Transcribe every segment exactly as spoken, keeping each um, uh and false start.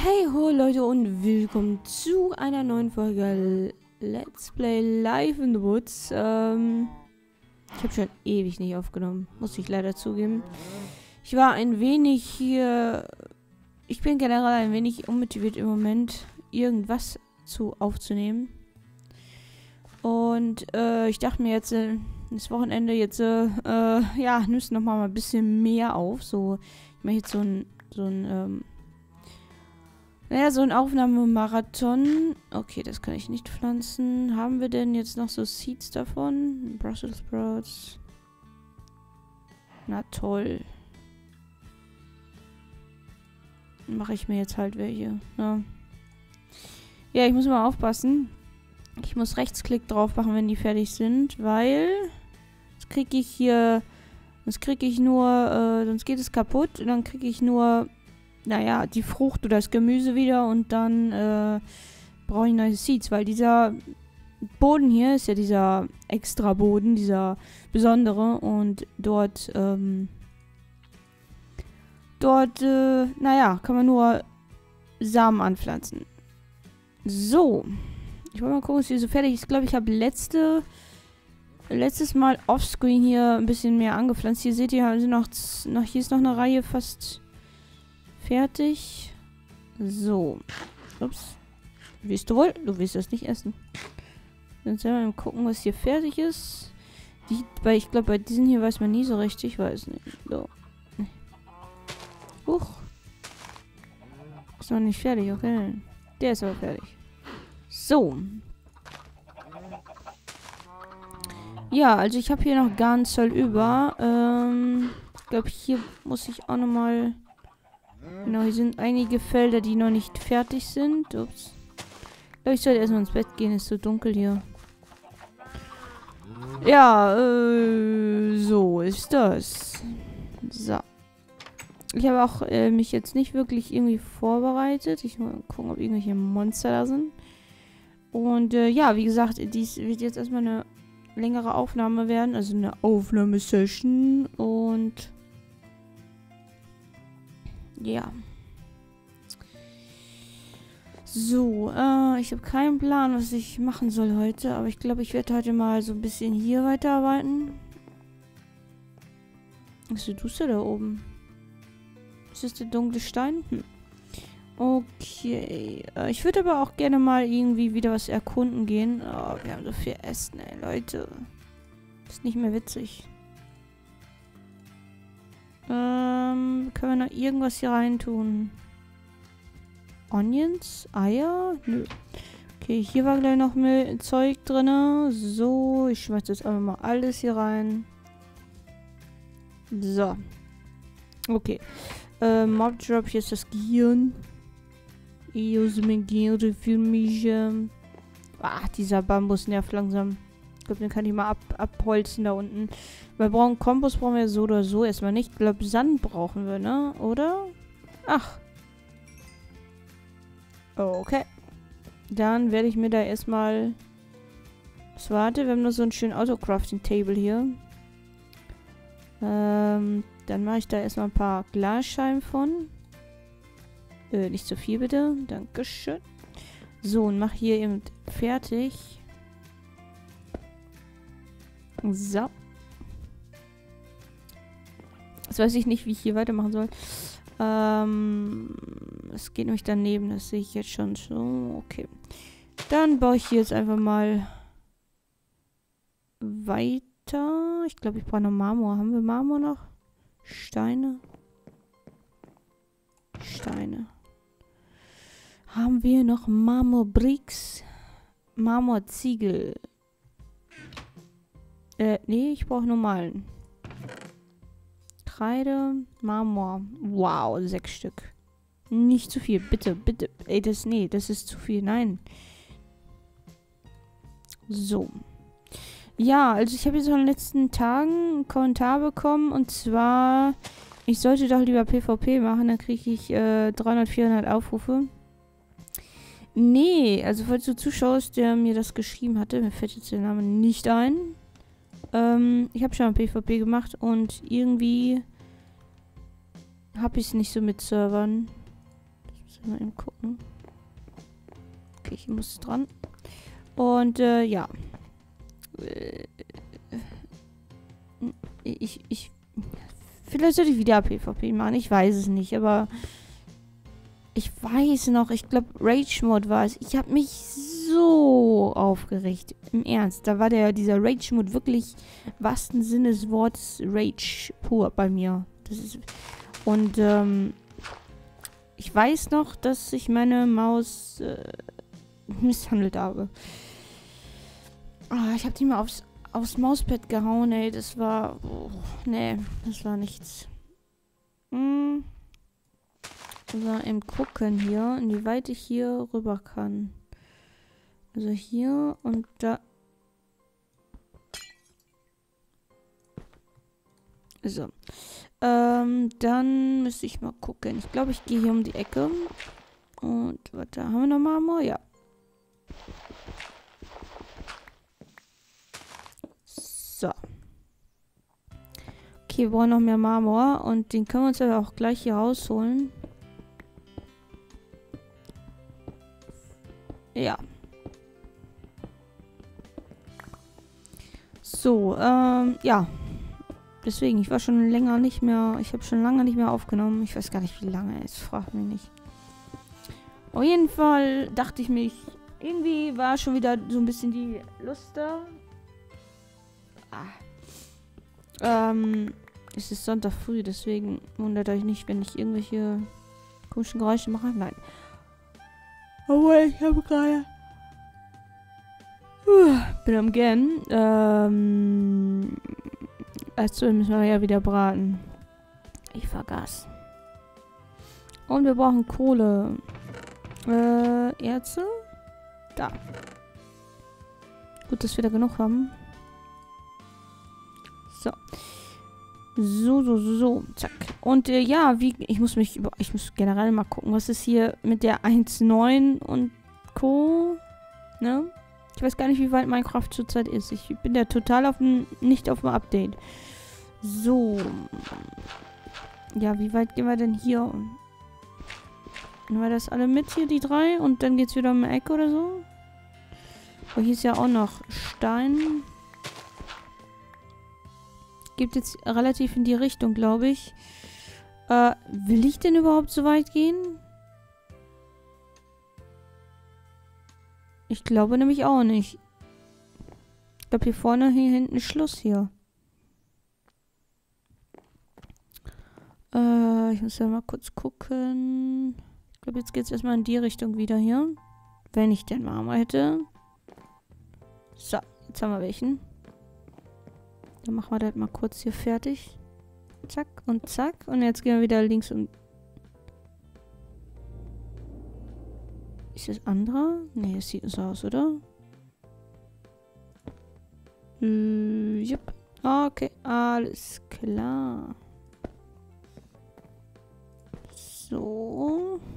Hey ho Leute und willkommen zu einer neuen Folge Let's Play Live in the Woods. Ähm, ich habe schon ewig nicht aufgenommen, muss ich leider zugeben. Ich war ein wenig hier... Ich bin generell ein wenig unmotiviert im Moment, irgendwas zu aufzunehmen. Und äh, ich dachte mir jetzt, äh, das Wochenende jetzt, äh, äh, ja, nimmst noch mal ein bisschen mehr auf. So, ich mache jetzt so ein, so ein, ähm, naja, so ein Aufnahmemarathon. Okay, das kann ich nicht pflanzen. Haben wir denn jetzt noch so Seeds davon? Brussels Sprouts. Na toll. Mache ich mir jetzt halt welche. Ja. ja, ich muss mal aufpassen. Ich muss Rechtsklick drauf machen, wenn die fertig sind, weil sonst kriege ich hier, sonst kriege ich nur, äh, sonst geht es kaputt und dann kriege ich nur, naja, die Frucht oder das Gemüse wieder und dann äh, brauche ich neue Seeds, weil dieser Boden hier ist ja dieser extra Boden, dieser besondere und dort, ähm, dort, äh, naja, kann man nur Samen anpflanzen. So. Ich wollte mal gucken, was hier so fertig ist. Ich glaube, ich habe letzte, letztes Mal offscreen hier ein bisschen mehr angepflanzt. Hier seht ihr, also noch, noch, hier ist noch eine Reihe fast fertig. So. Ups. Willst du wohl? Du willst das nicht essen. Dann selber mal gucken, was hier fertig ist. Die, weil ich glaube, bei diesen hier weiß man nie so richtig. Ich weiß nicht. So. Huch. Ist noch nicht fertig, okay. Der ist aber fertig. So. Ja, also ich habe hier noch ganz voll über. Ähm, ich glaube, hier muss ich auch nochmal... Genau, hier sind einige Felder, die noch nicht fertig sind. Ups. Ich glaube, ich sollte erstmal ins Bett gehen. Ist so dunkel hier. Ja, äh, so ist das. So. Ich habe auch äh, mich jetzt nicht wirklich irgendwie vorbereitet. Ich muss mal gucken, ob irgendwelche Monster da sind. Und äh, ja, wie gesagt, dies wird jetzt erstmal eine längere Aufnahme werden, also eine Aufnahmesession und ja. So, äh, ich habe keinen Plan, was ich machen soll heute, aber ich glaube, ich werde heute mal so ein bisschen hier weiterarbeiten. Was tust du da oben? Ist das der dunkle Stein? Hm. Okay. Äh, ich würde aber auch gerne mal irgendwie wieder was erkunden gehen. Oh, wir haben so viel Essen, ey, Leute. Ist nicht mehr witzig. Ähm, können wir noch irgendwas hier rein tun? Onions? Eier? Nö. Okay, hier war gleich noch Müll Zeug drin. So, ich schmeiß das einfach mal alles hier rein. So. Okay. Äh, Mob Drop, hier ist das Gehirn. Ich use mein Gehirn für mich. Ähm Ach, dieser Bambus nervt langsam. Ich glaube, den kann ich mal ab abholzen da unten. Wir brauchen Kompost, brauchen wir so oder so erstmal nicht. Ich glaube, Sand brauchen wir, ne? Oder? Ach. Okay. Dann werde ich mir da erstmal... Was warte? Wir haben nur so einen schönen Auto-Crafting-Table hier. Ähm, dann mache ich da erstmal ein paar Glasscheiben von. Äh, nicht zu viel bitte. Dankeschön. So, und mach hier eben fertig. So. Jetzt weiß ich nicht, wie ich hier weitermachen soll. Ähm, es geht nämlich daneben, das sehe ich jetzt schon so. Okay. Dann baue ich hier jetzt einfach mal weiter. Ich glaube, ich brauche noch Marmor. Haben wir Marmor noch? Steine? Steine. Haben wir noch Marmorbricks? Marmorziegel. Äh, nee, ich brauche normalen. Kreide, Marmor. Wow, sechs Stück. Nicht zu viel, bitte, bitte. Ey, das, nee, das ist zu viel, nein. So. Ja, also ich habe jetzt in den letzten Tagen einen Kommentar bekommen und zwar, ich sollte doch lieber PvP machen, dann kriege ich äh, dreihundert, vierhundert Aufrufe. Nee, also falls du zuschaust, der mir das geschrieben hatte, mir fällt jetzt der Name nicht ein. Ähm, ich habe schon ein PvP gemacht und irgendwie habe ich es nicht so mit Servern. So, mal eben gucken. Okay, ich muss dran. Und, äh, ja. Ich, ich... Vielleicht sollte ich wieder PvP machen. Ich weiß es nicht, aber... Ich weiß noch, ich glaube, Rage-Mode war es. Ich habe mich so aufgeregt. Im Ernst. Da war der dieser Rage-Mode wirklich, wahrsten Sinne des Wortes, Rage pur bei mir. Das ist... Und, ähm... ich weiß noch, dass ich meine Maus äh, misshandelt habe. Oh, ich habe die mal aufs, aufs Mauspad gehauen, ey. Das war... Oh, nee, das war nichts. Hm... Also eben gucken hier, inwieweit ich hier rüber kann. Also hier und da. So. Ähm, dann müsste ich mal gucken. Ich glaube, ich gehe hier um die Ecke. Und, warte, haben wir noch Marmor? Ja. So. Okay, wir brauchen noch mehr Marmor. Und den können wir uns aber auch gleich hier rausholen. Ja. So, ähm, ja. Deswegen, ich war schon länger nicht mehr, ich habe schon lange nicht mehr aufgenommen. Ich weiß gar nicht, wie lange, es fragt mich nicht. Auf jeden Fall dachte ich mich, irgendwie war schon wieder so ein bisschen die Lust da. Ah. Ähm, es ist Sonntag früh, deswegen wundert euch nicht, wenn ich irgendwelche komischen Geräusche mache. Nein. Aber ich habe gerade... Uh, bin am Gern. Ähm... Also müssen wir ja wieder braten. Ich vergaß. Und wir brauchen Kohle. Äh, Erze? Da. Gut, dass wir da genug haben. So. So, so, so, so. Zack. Und äh, ja, wie... Ich muss mich... Ich muss generell mal gucken, was ist hier mit der eins Punkt neun und Co. Ne? Ich weiß gar nicht, wie weit Minecraft zurzeit ist. Ich bin ja total auf dem... Nicht auf dem Update. So. Ja, wie weit gehen wir denn hier? Nehmen wir das alle mit hier, die drei? Und dann geht's wieder um die Ecke oder so? Oh, hier ist ja auch noch Stein. Geht jetzt relativ in die Richtung, glaube ich. Äh, will ich denn überhaupt so weit gehen? Ich glaube nämlich auch nicht. Ich glaube, hier vorne, hier hinten ist Schluss hier. Äh, ich muss ja mal kurz gucken. Ich glaube, jetzt geht es erstmal in die Richtung wieder hier. Wenn ich denn Marmor hätte. So, jetzt haben wir welchen. Dann machen wir das mal kurz hier fertig. Zack und zack. Und jetzt gehen wir wieder links und... Ist das andere? Ne, es sieht so aus, oder? Äh, jupp. Okay, alles klar. So.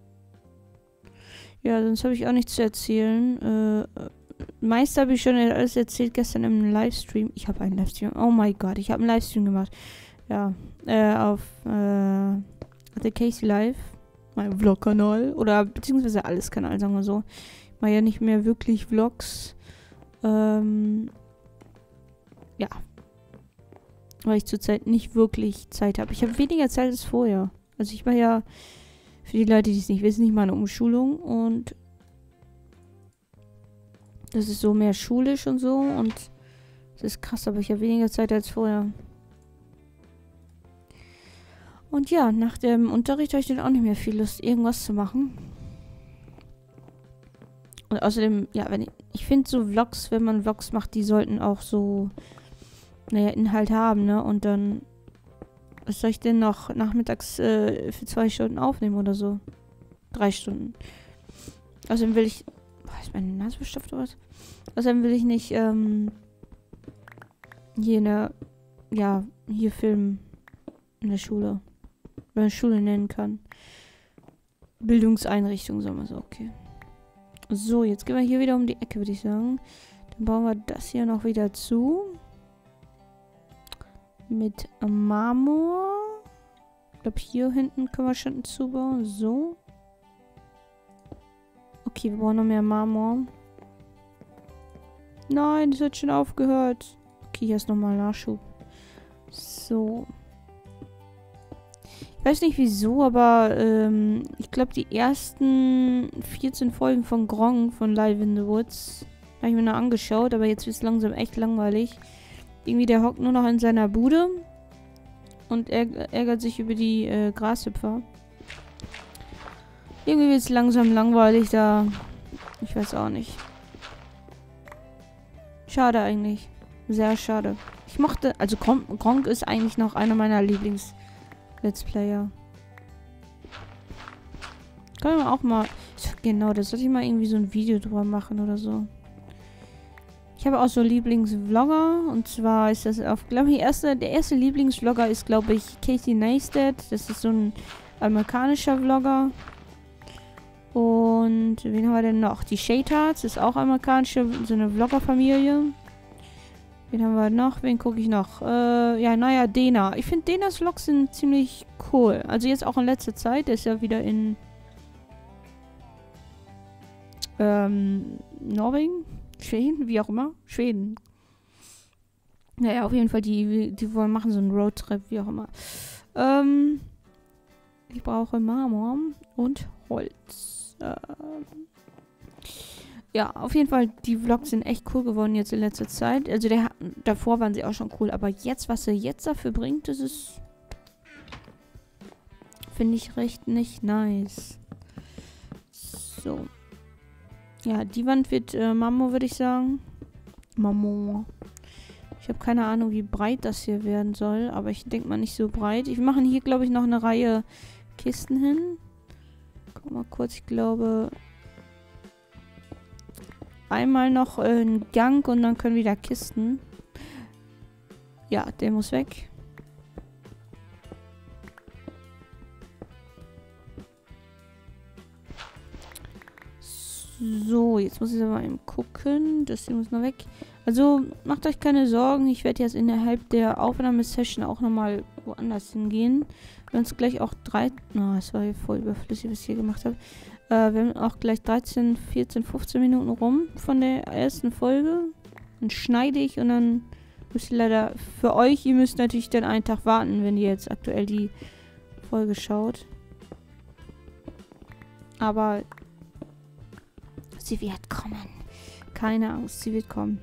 Ja, sonst habe ich auch nichts zu erzählen. Äh, meist habe ich schon alles erzählt gestern im Livestream. Ich habe einen Livestream. Oh mein Gott, ich habe einen Livestream gemacht. Ja, äh, auf äh, The Casey Live. Mein Vlog-Kanal. Oder beziehungsweise alles Kanal, sagen wir so. Ich mache ja nicht mehr wirklich Vlogs. Ähm, ja. Weil ich zurzeit nicht wirklich Zeit habe. Ich habe weniger Zeit als vorher. Also ich war ja, für die Leute, die es nicht wissen, nicht mal eine Umschulung. Und das ist so mehr schulisch und so. Und das ist krass, aber ich habe weniger Zeit als vorher. Und ja, nach dem Unterricht habe ich dann auch nicht mehr viel Lust, irgendwas zu machen. Und außerdem, ja, wenn ich, ich finde so Vlogs, wenn man Vlogs macht, die sollten auch so, naja, Inhalt haben, ne? Und dann, was soll ich denn noch nachmittags äh, für zwei Stunden aufnehmen oder so? Drei Stunden. Außerdem will ich, boah, ist meine Nase verstopft oder was? Außerdem will ich nicht, ähm, hier in der, ja, hier filmen in der Schule. Wenn man Schule nennen kann. Bildungseinrichtung, sagen wir so, okay. So, jetzt gehen wir hier wieder um die Ecke, würde ich sagen. Dann bauen wir das hier noch wieder zu. Mit Marmor. Ich glaube, hier hinten können wir schon zubauen. So. Okay, wir brauchen noch mehr Marmor. Nein, das hat schon aufgehört. Okay, hier ist nochmal Nachschub. So. Ich weiß nicht wieso, aber ähm, ich glaube, die ersten vierzehn Folgen von Gronk von Live in the Woods habe ich mir noch angeschaut, aber jetzt wird es langsam echt langweilig. Irgendwie, der hockt nur noch in seiner Bude und ärg ärgert sich über die äh, Grashüpfer. Irgendwie wird es langsam langweilig da. Ich weiß auch nicht. Schade eigentlich. Sehr schade. Ich mochte, also Gronk ist eigentlich noch einer meiner Lieblings-Let's Player. Können wir auch mal, genau, da sollte ich mal irgendwie so ein Video drüber machen oder so. Ich habe auch so Lieblingsvlogger und zwar ist das auf, glaube ich, erste, der erste Lieblingsvlogger ist, glaube ich, Casey Neistat. Das ist so ein amerikanischer Vlogger. Und wen haben wir denn noch? Die Shade-Hearts ist auch amerikanische, so eine Vloggerfamilie. Wen haben wir noch? Wen gucke ich noch? Äh, ja, naja, Dena. Ich finde, Denas Vlogs sind ziemlich cool. Also jetzt auch in letzter Zeit. Der ist ja wieder in ähm, Norwegen? Schweden? Wie auch immer. Schweden. Naja, auf jeden Fall, die, die wollen machen so einen Roadtrip, wie auch immer. Ähm, ich brauche Marmor und Holz. Ähm, ja, auf jeden Fall, die Vlogs sind echt cool geworden jetzt in letzter Zeit. Also der, davor waren sie auch schon cool, aber jetzt, was er jetzt dafür bringt, das ist, finde ich recht nicht nice. So. Ja, die Wand wird äh, Marmor, würde ich sagen. Marmor. Ich habe keine Ahnung, wie breit das hier werden soll, aber ich denke mal nicht so breit. Ich mache hier, glaube ich, noch eine Reihe Kisten hin. Guck mal kurz, ich glaube einmal noch äh, einen Gang und dann können wieder Kisten. Ja, der muss weg. So, jetzt muss ich aber eben gucken. Das hier muss noch weg. Also, macht euch keine Sorgen. Ich werde jetzt innerhalb der Aufnahmesession auch nochmal woanders hingehen. Wir haben uns gleich auch drei... Na, oh, es war hier voll überflüssig, was ich hier gemacht habe. Äh, wir haben auch gleich dreizehn, vierzehn, fünfzehn Minuten rum von der ersten Folge. Dann schneide ich und dann müsst ihr leider... Für euch, ihr müsst natürlich dann einen Tag warten, wenn ihr jetzt aktuell die Folge schaut. Aber... Sie wird kommen. Keine Angst, sie wird kommen.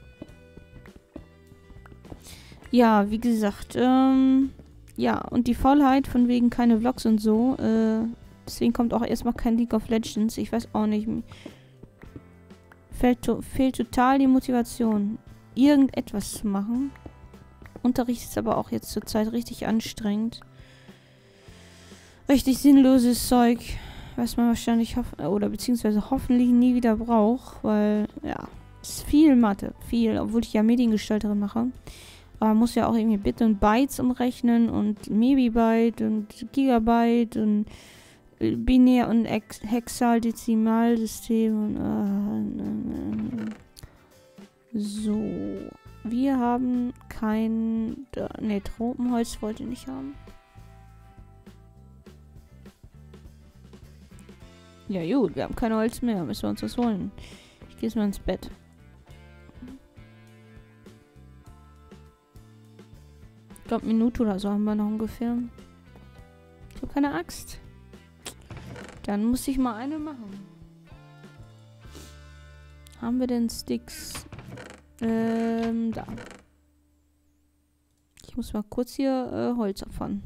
Ja, wie gesagt, ähm, ja, und die Faulheit von wegen keine Vlogs und so, äh, deswegen kommt auch erstmal kein League of Legends. Ich weiß auch nicht. Fehlt, to fehlt total die Motivation, irgendetwas zu machen. Unterricht ist aber auch jetzt zur Zeit richtig anstrengend. Richtig sinnloses Zeug. Was man wahrscheinlich hoff oder beziehungsweise hoffentlich nie wieder braucht, weil, ja, es ist viel Mathe, viel, obwohl ich ja Mediengestalterin mache. Aber man muss ja auch irgendwie Bit und Bytes umrechnen und Mebibyte und Gigabyte und Binär- und Ex Hexadezimalsystem und äh, so. Wir haben kein, ne, Tropenholz wollte ich nicht haben. Ja gut, wir haben kein Holz mehr. Müssen wir uns das holen. Ich gehe jetzt mal ins Bett. Ich glaube, eine Minute oder so haben wir noch ungefähr. Ich habe keine Axt. Dann muss ich mal eine machen. Haben wir denn Sticks? Ähm, da. Ich muss mal kurz hier äh, Holz opfern.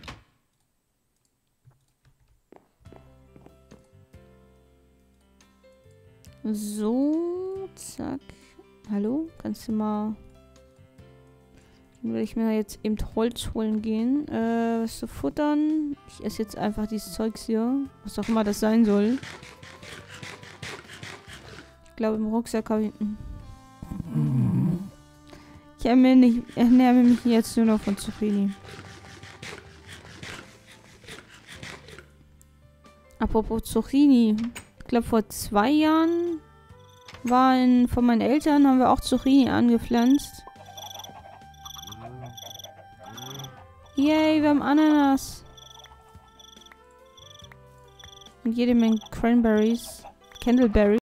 So, zack. Hallo, kannst du mal... Dann würde ich mir jetzt eben Holz holen gehen. Äh, was zu futtern. Ich esse jetzt einfach dieses Zeugs hier. Was auch immer das sein soll. Ich glaube, im Rucksack habe ich... Ich ernähre, nicht, ernähre mich jetzt nur noch von Zucchini. Apropos Zucchini. Ich glaube, vor zwei Jahren waren von meinen Eltern, haben wir auch Zucchini angepflanzt. Yay, wir haben Ananas. Und jede Menge Cranberries. Candleberry.